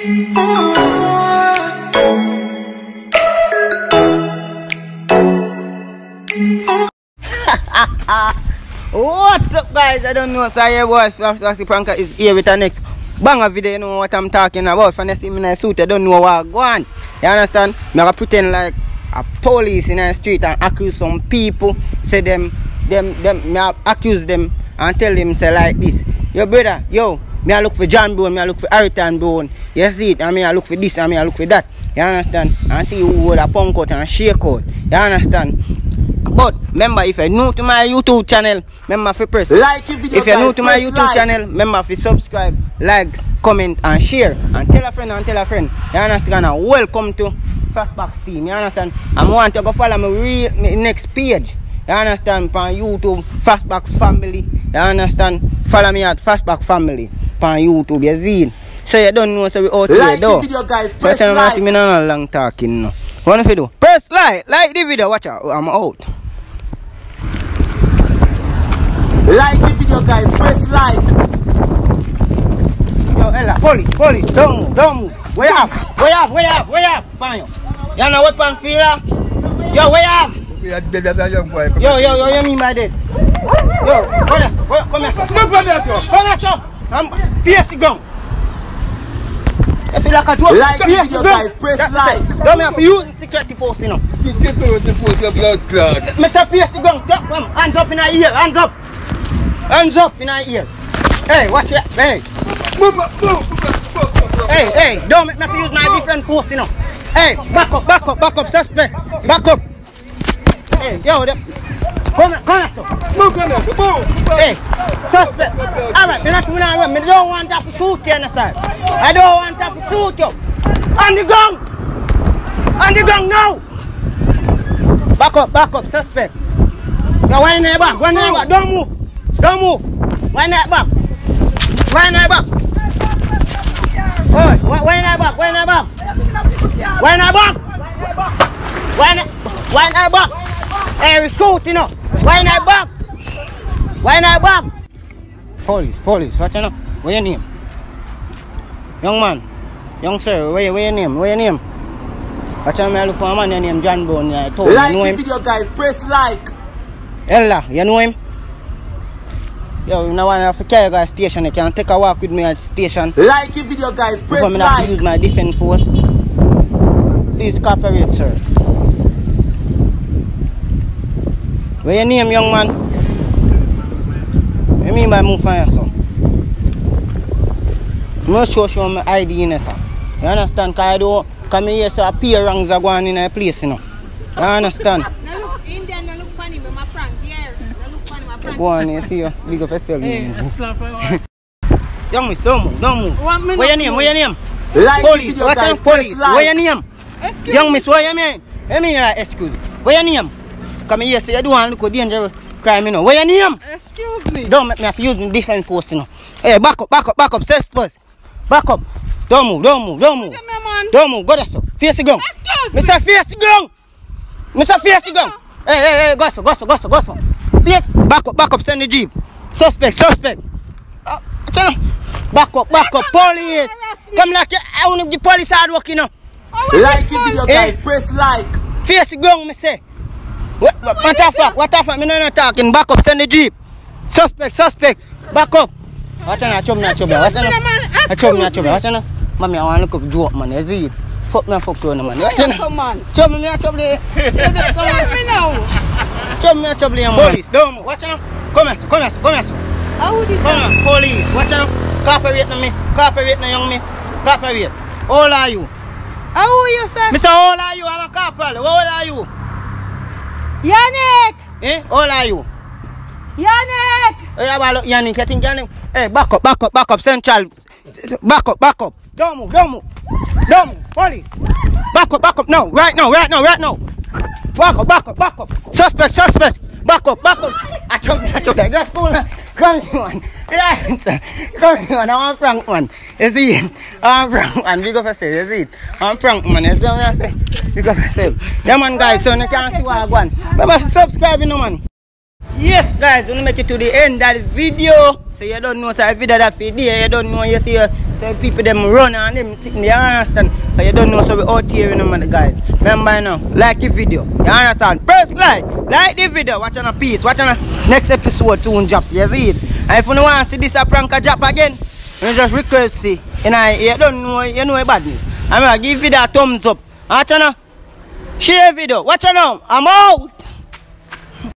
What's up, guys? I don't know, so your boy Flashy Pranker is here with the next banger video. You know what I'm talking about. If you see me in a suit, I don't know what I'm going. You understand? I'm gonna pretend like a police in the street and accuse some people. Say them accuse them and tell them say like this. Yo brother, yo, me I look for John Brown, me I look for Ariton Brown. You see it? And me I look for this and me I look for that. You understand? And see who will a punk out and shake out. You understand? But remember, if you're new to my YouTube channel, remember to press like video. If you're new to my YouTube channel, remember to subscribe, like, comment and share. And tell a friend and tell a friend. You understand? And welcome to Fastback Team. You understand? And I want to go follow my next page. You understand? On YouTube, Fastback Family. You understand? Follow me at Fastback Family on YouTube. You see? So you don't know, so we out here though. Video, guys. Press like. I'm not long talking now. What if you do? Press like the video. Watch out. I'm out. Like the video, guys. Press like. Yo, Ella, police. Don't move. Where up? Fine. You know weapon feeler? Yo, where up? Yo, you mean by that? Yo, come here. Come here, sir. I'm face the gun. If you like a joke, like the video, guys. Press like. Don't have to use security force, you know. Security force, your blood clot. Mr. Face the gun. Hands up in the ear. Hands up in the ear. Hey, watch it. Hey. Hey, don't make me use my defense force, you know. Hey, back up, suspect. Back up. Hey, yo, come here, sir. Hey, suspect. Alright, I don't want to shoot you, understand? I don't want to shoot you. On the gun now. Back up, suspect. Now, why not back? Don't move. Why not back? Why not back? Hey, we shooting up. Why not back? Police, watch out now. What's your name? Young man, young sir, what's your name? Watch out, I look for a man named John Brown. Like the video, guys. Press like. Ella, you know him? Yo, you know when I carry you guys station, you can take a walk with me at the station. Like the video, guys. Press like. I have to use my defense force. Please cooperate, sir. What's your name, young man? What do you mean by move fire, sir? I'm not sure my ID in there, sir. You understand? Because I don't come here, so appear wrongs are going in a place, you know. You understand? Now look, Indian, now look funny, my prank, yeah. Now look funny, my prank. Go on, you see you. Big up yourself. Hey, slap her. Young miss, don't move. What's your name? Like police, video, watch guys. out, police. Like. What's your name? Excuse Young miss, what's your name? Excuse me. What's your name? Come here, say you don't want to look dangerous crime, you know. What's your name? Excuse me. Don't make me have to use the defense force, you know. Hey, back up, suspect. Back up. Don't move. Don't move, go there, sir. Face the gun. Excuse me. Mr. Face the gun. Hey, go, sir. Face, back up, send the jeep. Suspect. Back up, police. Come like you, I want the police hard work, you know. Like the video, guys. Press like. Face the gun, me say. What the fuck? Me not talking. Back up, send the jeep. Suspect. Back up. Watch out, chop me. Watch out. Mommy, I want to look up joke, man. You see it? Fuck me, fuck you, man. Watch out. Chop me, chop me. Chop me, police. Don't watch out. Come here. How would you Come on, police. Watch out. Cooperate, miss. Cooperate, young miss. Cooperate. How old are you? How are you, sir? Mister, how old are you? I'm a corporal. How old are you? Yannick! How old are you? Yannick! Hey, well, Yannick, I think Yannick. Hey, back up, central. Back up. Don't move. Police. Back up. No, right now. Back up. Suspect. Back up. I told you. Just cool. Come on. I want prank, man. You see it? I want prank, man. Big up yourself. You see it? I want prank, man. You see what I say? Big up yourself. Yeah, man, guys. So you can't see what I want. Remember to subscribe, you know, man. Yes, guys. We'll make it to the end of this video. So you don't know, so a video that video, you don't know, you see So people them run and them sitting there, you understand? So you don't know, so we out here, you know, man, guys. Remember now, like the video, you understand? Press like the video, watch on a piece, watch on a next episode soon drop, you see it? And if you don't want to see this a prank a drop again, you just request see, you don't know, you know badness. I'm gonna give video a thumbs up, watch on a share video, watch on now, I'm out!